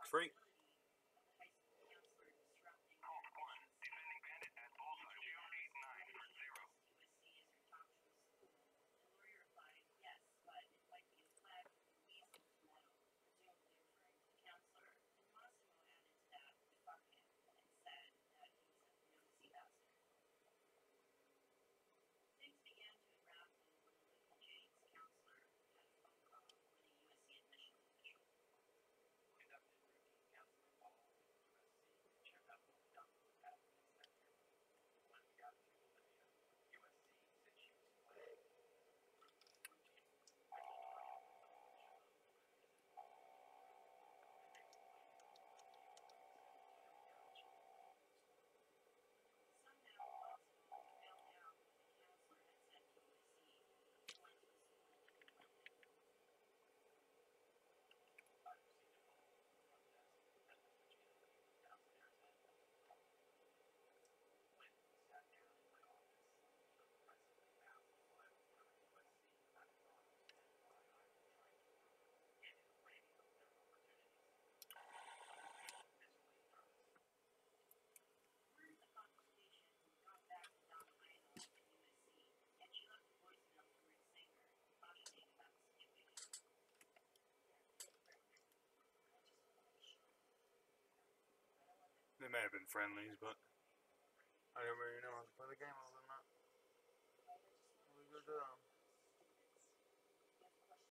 free. They may have been friendlies, but I don't really know how to play the game other than that. What are we gonna do?